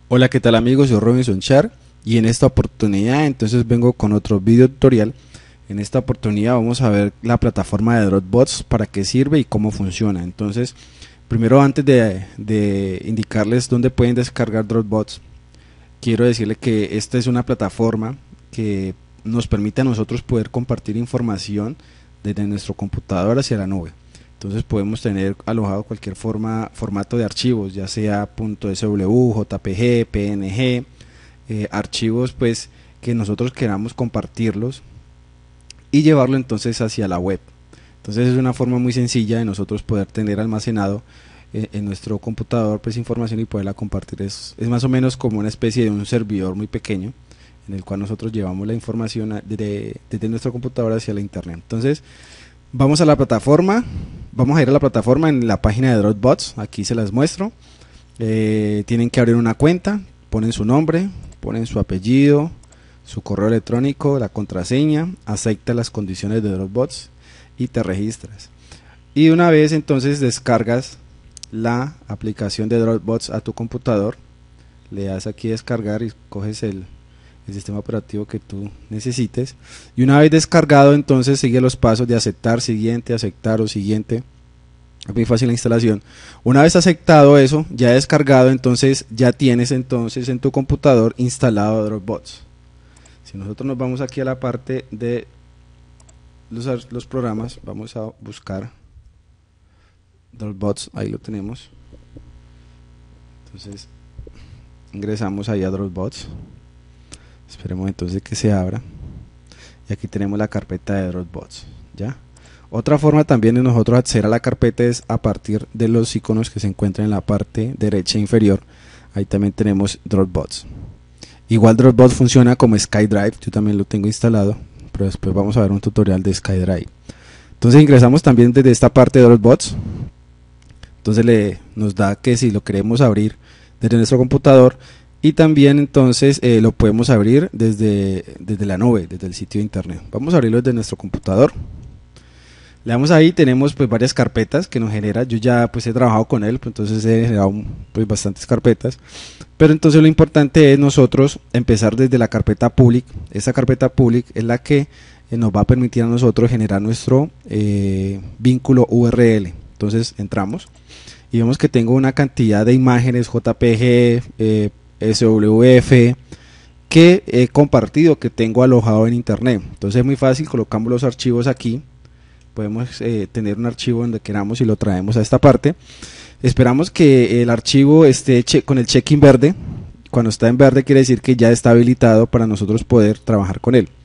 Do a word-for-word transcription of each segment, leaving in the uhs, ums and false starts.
Hola, ¿qué tal amigos? Soy Robinson Char y en esta oportunidad entonces vengo con otro video tutorial. En esta oportunidad vamos a ver la plataforma de Dropbox, para qué sirve y cómo funciona. Entonces, primero antes de, de indicarles dónde pueden descargar Dropbox, quiero decirles que esta es una plataforma que nos permite a nosotros poder compartir información desde nuestro computador hacia la nube. Entonces podemos tener alojado cualquier forma, formato de archivos, ya sea .sw, J P G, P N G, eh, archivos pues que nosotros queramos compartirlos y llevarlo entonces hacia la web. Entonces es una forma muy sencilla de nosotros poder tener almacenado eh, en nuestro computador pues información y poderla compartir. Es, es más o menos como una especie de un servidor muy pequeño en el cual nosotros llevamos la información desde, desde nuestro computador hacia la internet. Entonces vamos a la plataforma, vamos a ir a la plataforma en la página de Dropbox, aquí se las muestro. Eh, tienen que abrir una cuenta, ponen su nombre, ponen su apellido, su correo electrónico, la contraseña, acepta las condiciones de Dropbox y te registras. Y una vez entonces descargas la aplicación de Dropbox a tu computador, le das aquí descargar y coges el el sistema operativo que tú necesites, y una vez descargado entonces sigue los pasos de aceptar, siguiente, aceptar o siguiente. Es muy fácil la instalación. Una vez aceptado eso, ya descargado, entonces ya tienes entonces en tu computador instalado Dropbox. Si nosotros nos vamos aquí a la parte de los, los programas, vamos a buscar Dropbox, ahí lo tenemos. Entonces ingresamos ahí a Dropbox. Esperemos entonces que se abra y aquí tenemos la carpeta de Dropbox. ¿Ya? Otra forma también de nosotros acceder a la carpeta es a partir de los iconos que se encuentran en la parte derecha inferior. Ahí también tenemos Dropbox. Igual Dropbox funciona como SkyDrive, yo también lo tengo instalado, pero después vamos a ver un tutorial de SkyDrive. Entonces ingresamos también desde esta parte de Dropbox. Entonces le, nos da que si lo queremos abrir desde nuestro computador, y también entonces eh, lo podemos abrir desde, desde la nube, desde el sitio de internet. Vamos a abrirlo desde nuestro computador. Le damos ahí, tenemos pues varias carpetas que nos genera. Yo ya pues he trabajado con él, pues, entonces he generado pues bastantes carpetas. Pero entonces lo importante es nosotros empezar desde la carpeta public. Esta carpeta public es la que eh, nos va a permitir a nosotros generar nuestro eh, vínculo U R L. Entonces entramos y vemos que tengo una cantidad de imágenes J P G, eh, S W F que he compartido, que tengo alojado en internet. Entonces es muy fácil, colocamos los archivos aquí, podemos eh, tener un archivo donde queramos y lo traemos a esta parte. Esperamos que el archivo esté con el check in verde. Cuando está en verde quiere decir que ya está habilitado para nosotros poder trabajar con él.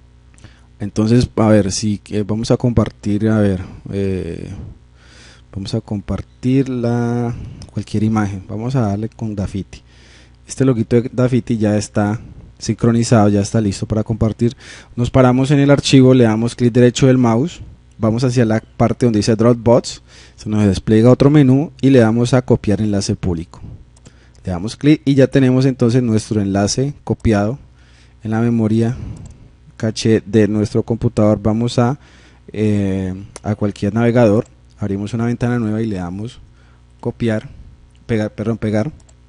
Entonces a ver si eh, vamos a compartir, a ver eh, vamos a compartir la cualquier imagen, vamos a darle con Dafiti. Este loguito de Dafiti ya está sincronizado, ya está listo para compartir. Nos paramos en el archivo, le damos clic derecho del mouse, vamos hacia la parte donde dice Dropbox, se nos despliega otro menú y le damos a copiar enlace público. Le damos clic y ya tenemos entonces nuestro enlace copiado en la memoria caché de nuestro computador. Vamos a, eh, a cualquier navegador, abrimos una ventana nueva y le damos copiar, pegar, perdón, pegar.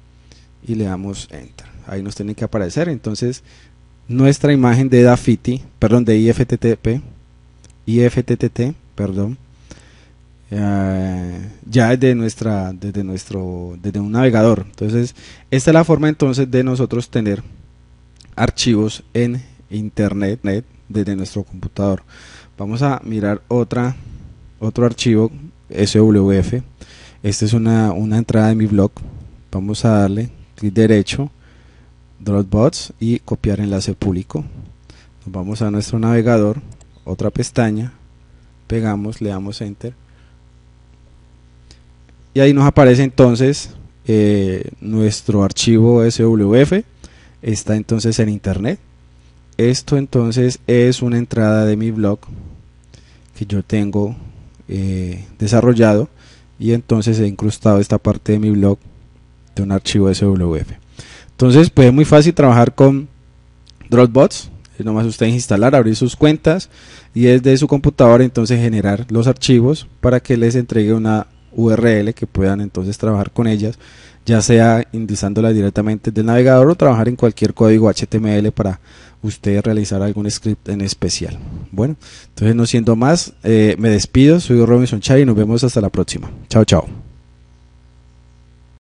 Y le damos enter, ahí nos tiene que aparecer entonces nuestra imagen de Dafiti, perdón, de I F T T P, I F T T T, perdón, uh, ya desde nuestra, desde nuestro, desde un navegador. Entonces esta es la forma entonces de nosotros tener archivos en internet desde nuestro computador. Vamos a mirar otra, otro archivo S W F. Esta es una, una entrada de mi blog. Vamos a darle clic derecho, Dropbox y copiar enlace público. Nos vamos a nuestro navegador, otra pestaña, pegamos, le damos enter y ahí nos aparece entonces eh, nuestro archivo S W F. Está entonces en internet. Esto entonces es una entrada de mi blog que yo tengo eh, desarrollado, y entonces he incrustado esta parte de mi blog de un archivo S W F. Entonces pues es muy fácil trabajar con Dropbox. Es nomás ustedes instalar, abrir sus cuentas y desde su computadora entonces generar los archivos para que les entregue una U R L que puedan entonces trabajar con ellas, ya sea indexándolas directamente del navegador o trabajar en cualquier código H T M L para usted realizar algún script en especial. Bueno, entonces no siendo más, eh, me despido, soy Robinson Chay y nos vemos hasta la próxima. Chao, chao.